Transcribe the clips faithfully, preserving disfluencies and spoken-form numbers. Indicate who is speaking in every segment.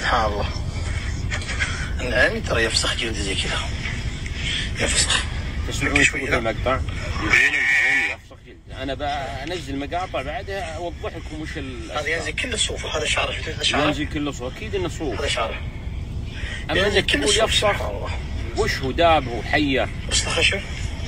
Speaker 1: سبحان الله. النعامي ترى يفسخ جلده زي كذا، يفسخ.
Speaker 2: تسمعون شوي المقطع يقولون النعامي يفسخ جلده. انا بنزل مقاطع بعدها اوضح لكم وش
Speaker 1: هذا ينزل كل صوفه. هذا شعره، شفت هذا شعره؟
Speaker 2: ينزل كل صوف، اكيد انه صوف.
Speaker 1: هذا شعره.
Speaker 2: اما انك تقول يفسخ وش هو دابه وحيه.
Speaker 1: اصله خشب.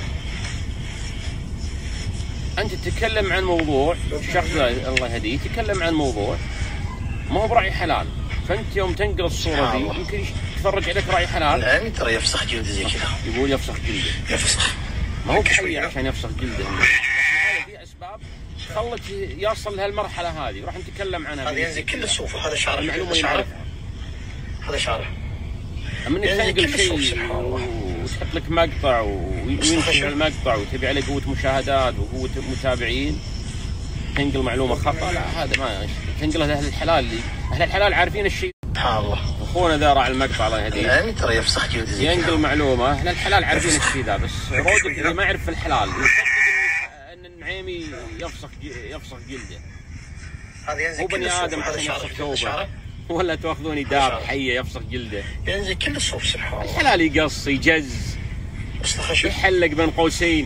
Speaker 2: انت تتكلم عن موضوع، الشخص الله يهديه يتكلم عن موضوع ما هو برأي حلال، فانت يوم تنقل الصوره دي يمكن تفرج عليك رأي حلال.
Speaker 1: النعامي ترى يفسخ جلده زي كذا،
Speaker 2: يقول يفسخ جلده.
Speaker 1: يفسخ.
Speaker 2: ما هو بحي عشان يفسخ جلده. هذا في اسباب خلت يصل لهالمرحله هذه، وراح نتكلم عنها.
Speaker 1: هذا ينزل كل الصوفه. هذا شعره،
Speaker 2: المعلومه شعره.
Speaker 1: هذا شعره.
Speaker 2: اما انك تنقل شيء وتحط لك مقطع وينشر المقطع وتبي عليه قوه مشاهدات وقوه متابعين، تنقل معلومه خطا، لا هذا ما تنقلها لاهل الحلال. اللي اهل الحلال عارفين الشيء.
Speaker 1: سبحان الله.
Speaker 2: اخونا ذا راعي المقطع الله يهديه.
Speaker 1: النعامي ترى يفسخ جلده زي كذا،
Speaker 2: ينقل معلومه اهل الحلال عارفين الشيء ذا، بس رودك اللي ما يعرف في الحلال ان النعامي يفسخ يفسخ جلده.
Speaker 1: هذا ينزل
Speaker 2: هو بني ادم عشان يفسخ ثوبه، ولا تاخذوني داب حيه يفسخ جلده.
Speaker 1: ينزل كل الصوف. سبحان الله.
Speaker 2: الحلال يقص يجز يحلق بين قوسين.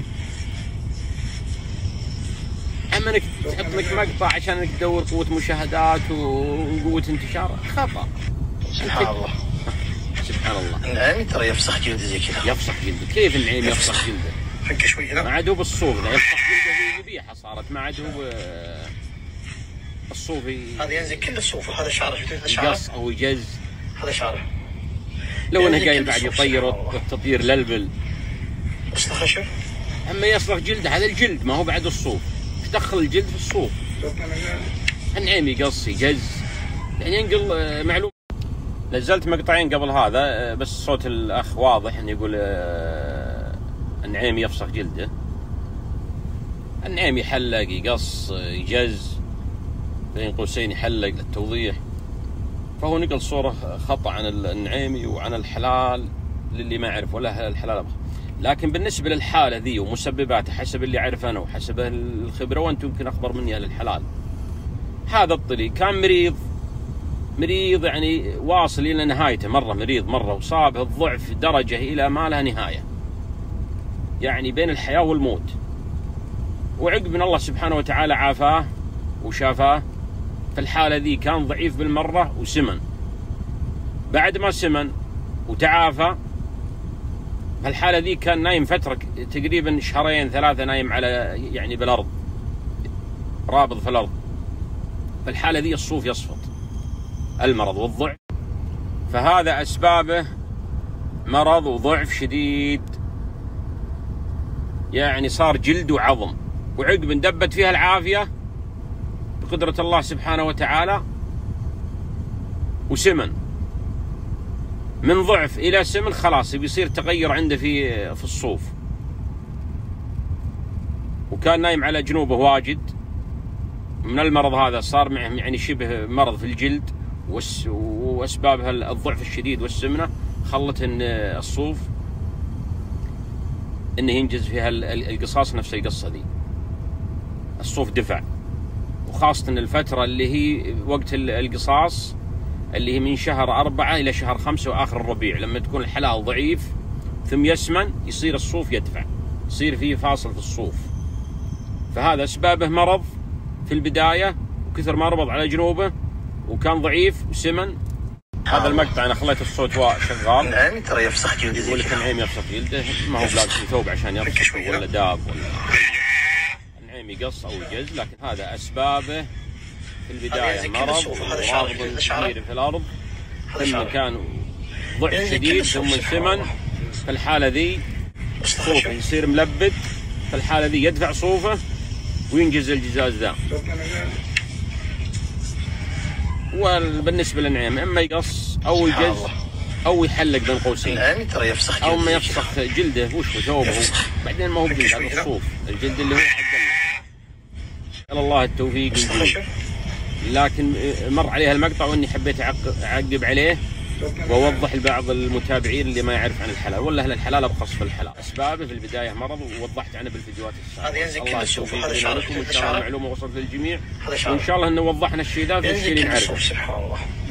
Speaker 2: اما انك تحط لك مقطع عشان انك تدور قوه مشاهدات وقوه انتشار، خطا.
Speaker 1: سبحان الله.
Speaker 2: سبحان الله.
Speaker 1: النعامي ترى يفسخ جلده زي كذا،
Speaker 2: يفسخ جلده. كيف النعامي يفسخ جلده؟
Speaker 1: فك شوي هنا.
Speaker 2: ما عاد هو بالصوف، يفسخ جلده ذبيحه صارت، ما عاد هو الصوفي.
Speaker 1: هذا ينزل كل الصوف. هذا شعره، شفت هذا شعره؟
Speaker 2: يقص او يجز.
Speaker 1: هذا شعره.
Speaker 2: لو انه قايل بعد يطير والتطير للبل.
Speaker 1: اصله خشب.
Speaker 2: اما يصلغ جلده، هذا الجلد ما هو بعد الصوف. ايش دخل الجلد في الصوف؟ النعامي يقص يجز، يعني ينقل معلومه. نزلت مقطعين قبل هذا بس صوت الاخ واضح انه يقول النعامي يفسخ جلده. النعامي يحلق يقص يجز بين قوسين، يحلق للتوضيح. فهو نقل صورة خطأ عن النعامي وعن الحلال للي ما يعرف، ولا الحلال أبغى. لكن بالنسبة للحالة ذي ومسبباتها حسب اللي أعرف أنا وحسب الخبرة، وأنتم يمكن أخبر مني أهل الحلال، هذا الطلي كان مريض مريض يعني واصل إلى نهايته، مرة مريض مرة، وصابه الضعف درجة إلى ما لها نهاية، يعني بين الحياة والموت. وعقب من الله سبحانه وتعالى عافاه وشافاه. في الحالة ذي كان ضعيف بالمرة وسمن. بعد ما سمن وتعافى، في الحالة ذي كان نايم فترة تقريبا شهرين ثلاثة، نايم على يعني بالأرض، رابض في الأرض. في الحالة ذي الصوف يصفط، المرض والضعف. فهذا أسبابه مرض وضعف شديد، يعني صار جلد وعظم. وعقب اندبت فيها العافية بقدرة الله سبحانه وتعالى وسمن، من ضعف إلى سمن، خلاص بيصير تغير عنده في في الصوف. وكان نايم على جنوبه واجد من المرض هذا، صار معه يعني شبه مرض في الجلد، وأسبابها الضعف الشديد والسمنة خلت إن الصوف إنه ينجز فيها القصاص نفس القصة دي. الصوف دفع، وخاصة الفترة اللي هي وقت القصاص اللي هي من شهر أربعة إلى شهر خمسة وآخر الربيع، لما تكون الحلال ضعيف ثم يسمن يصير الصوف يدفع، يصير فيه فاصل في الصوف. فهذا أسبابه مرض في البداية، وكثر ما ربض على جنوبه وكان ضعيف وسمن. هذا المقطع أنا خليت الصوت شغال.
Speaker 1: النعامي ترى يفسخ جلده.
Speaker 2: يقول لك النعامي يفسخ جلده، ما هو بلازم ثوب عشان يفسخ ولا داب ولا النعامي يقص أو يجز. لكن هذا أسبابه في البداية مرض ورابض كبير في الأرض، ثم كان ضعف شديد، ثم سمن. في الحالة ذي صوفه يصير ملبد، في الحالة ذي يدفع صوفه وينجز الجزاز ذا. وبالنسبة للنعامي اما يقص او يجز او يحلق بين قوسين،
Speaker 1: النعامي ترى يفسخ
Speaker 2: او ما يفسخ جلده وش ثوبه. بعدين ما هو جلد، هذا الصوف، الجلد اللي هو حق الله التوفيق والجود. لكن مر عليها المقطع واني حبيت اعقب عليه واوضح لبعض المتابعين اللي ما يعرف عن الحلال، ولا اهل الحلال ابخص في الحلال. اسبابه في البدايه مرض، ووضحت عنه بالفيديوهات السابقه. الله التوفيق لنا ولكم، وان شاء الله المعلومه وصلت للجميع، وان شاء الله انه وضحنا الشيء ذا في الشيء اللي نعرفه.